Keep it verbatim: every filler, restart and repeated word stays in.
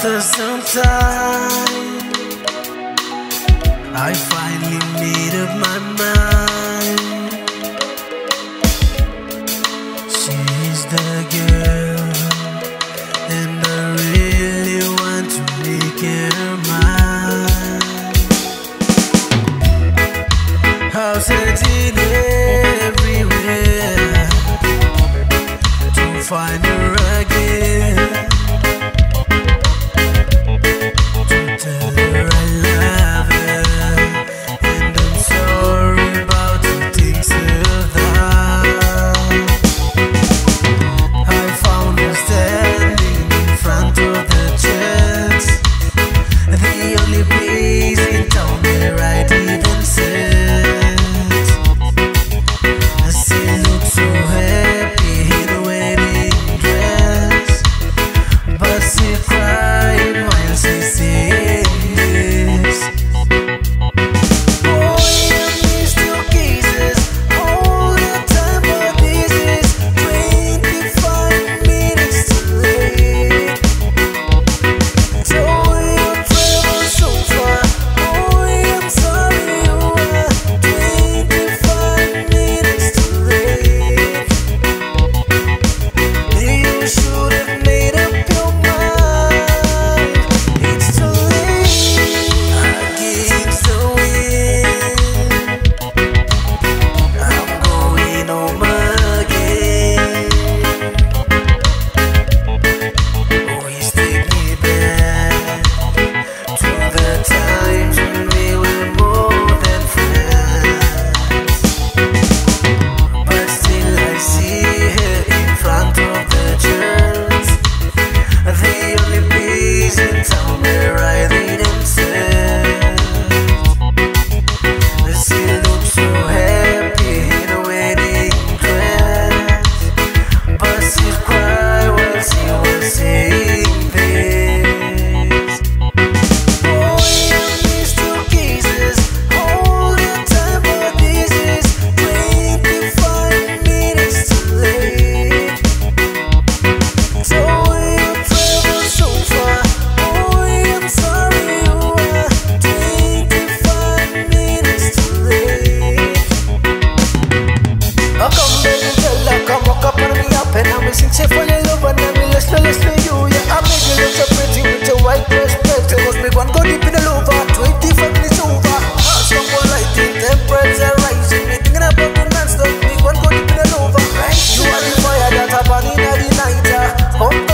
After some time, I finally made up my mind. She's the girl, and I really want to make her mine. I'm searching everywhere to find her again. Say for your love and I'm let's let's you, yeah. I made you look so pretty with your white dress, pretty. Cause me one go deep in the lover, twenty-five minutes over. Someone lighting, temperature rising. Me thinking about the non-stop, me one go deep in the lover. You are the fire that I burn in the night, yeah.